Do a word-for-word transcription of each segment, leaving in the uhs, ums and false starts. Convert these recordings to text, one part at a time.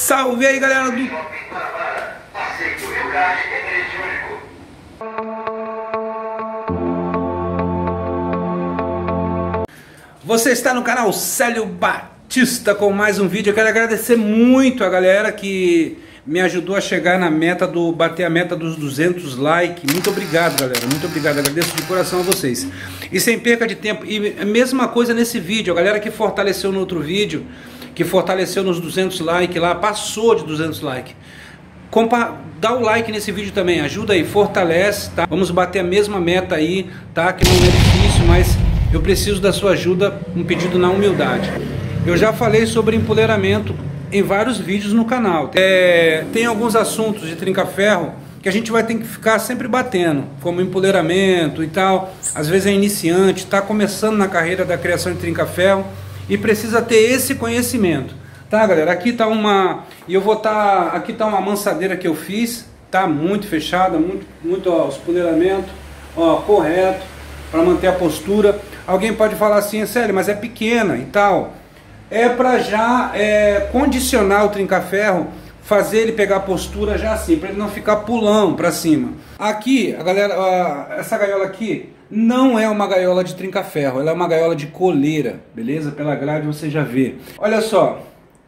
Salve aí, galera do... Você está no canal Célio Batista com mais um vídeo. Eu quero agradecer muito a galera que me ajudou a chegar na meta do bater a meta dos duzentos likes. Muito obrigado, galera. Muito obrigado. Agradeço de coração a vocês. E sem perca de tempo. E a mesma coisa nesse vídeo. A galera que fortaleceu no outro vídeo, que fortaleceu nos duzentos likes lá, passou de duzentos likes. Compa dá o like nesse vídeo também. Ajuda aí, fortalece, tá? Vamos bater a mesma meta aí, tá? Que não é difícil, mas eu preciso da sua ajuda, um pedido na humildade. Eu já falei sobre empoleiramento em vários vídeos no canal. É, tem alguns assuntos de trinca-ferro que a gente vai ter que ficar sempre batendo, como empoleiramento e tal. Às vezes é iniciante, está começando na carreira da criação de trinca-ferro e precisa ter esse conhecimento. Tá, galera? Aqui tá uma... E eu vou tá... Aqui tá uma amansadeira que eu fiz, tá muito fechada, muito, muito, ó, os poleiramentos, ó, correto, para manter a postura. Alguém pode falar assim, sério, mas é pequena e tal. É para já é, condicionar o trinca-ferro, fazer ele pegar a postura já assim, para ele não ficar pulando para cima. Aqui, a galera, ó, essa gaiola aqui não é uma gaiola de trinca-ferro, ela é uma gaiola de coleira, beleza? Pela grade você já vê. Olha só,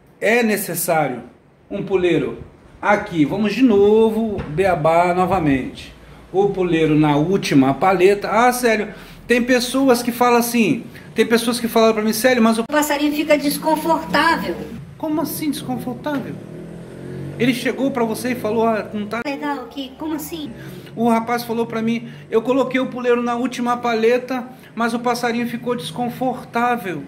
é necessário um puleiro aqui. Vamos de novo, beabá novamente. O puleiro na última paleta. Ah, sério, tem pessoas que falam assim, tem pessoas que falaram pra mim, sério, mas o passarinho fica desconfortável. Como assim desconfortável? Ele chegou pra você e falou, ah, não tá legal aqui, como assim? O rapaz falou pra mim, eu coloquei o puleiro na última paleta, mas o passarinho ficou desconfortável.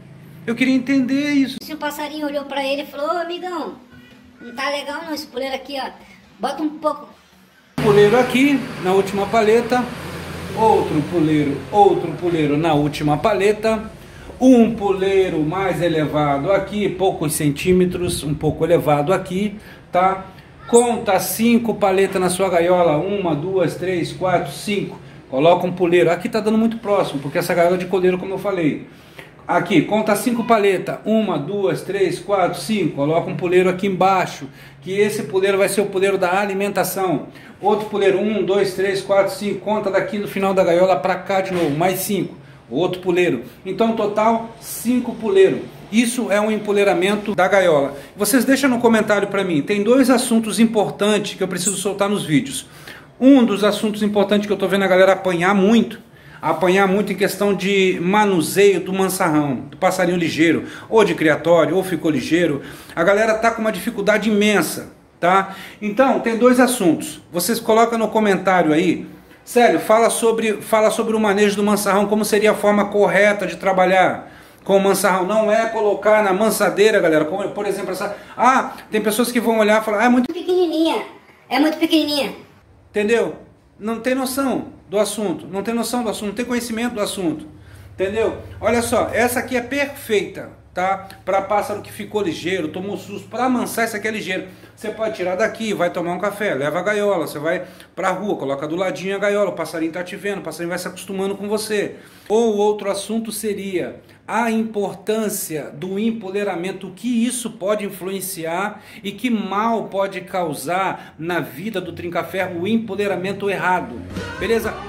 Eu queria entender isso. Se o passarinho olhou pra ele e falou, ô amigão, não tá legal não esse puleiro aqui, ó. Bota um pouco. Puleiro aqui, na última paleta. Outro puleiro, outro puleiro na última paleta. Um puleiro mais elevado aqui, poucos centímetros, um pouco elevado aqui, tá? Conta cinco paletas na sua gaiola. Uma, duas, três, quatro, cinco. Coloca um puleiro. Aqui tá dando muito próximo, porque essa gaiola é de coleiro, como eu falei. Aqui, conta cinco paletas, uma, duas, três, quatro, cinco, coloca um puleiro aqui embaixo, que esse puleiro vai ser o puleiro da alimentação. Outro puleiro, um, dois, três, quatro, cinco, conta daqui no final da gaiola para cá de novo, mais cinco, outro puleiro. Então, total, cinco puleiros. Isso é um empoleiramento da gaiola. Vocês deixam no comentário para mim, tem dois assuntos importantes que eu preciso soltar nos vídeos. Um dos assuntos importantes que eu estou vendo a galera apanhar muito, apanhar muito em questão de manuseio do mansarrão, do passarinho ligeiro, ou de criatório, ou ficou ligeiro. A galera tá com uma dificuldade imensa, tá? Então, tem dois assuntos. Vocês colocam no comentário aí, sério, fala sobre, fala sobre o manejo do mansarrão, como seria a forma correta de trabalhar com o mansarrão. Não é colocar na mansadeira, galera, como, por exemplo, essa... Ah, tem pessoas que vão olhar e falar, ah, é muito pequenininha, é muito pequenininha. Entendeu? Não tem noção do assunto, não tem noção do assunto, não tem conhecimento do assunto, entendeu? Olha só, essa aqui é perfeita, tá? Para pássaro que ficou ligeiro, tomou susto, para amansar isso aqui é ligeiro. Você pode tirar daqui, vai tomar um café, leva a gaiola, você vai pra rua, coloca do ladinho a gaiola, o passarinho tá te vendo, o passarinho vai se acostumando com você. Ou outro assunto seria a importância do empoleiramento, o que isso pode influenciar e que mal pode causar na vida do trinca-ferro o empoleiramento errado, beleza?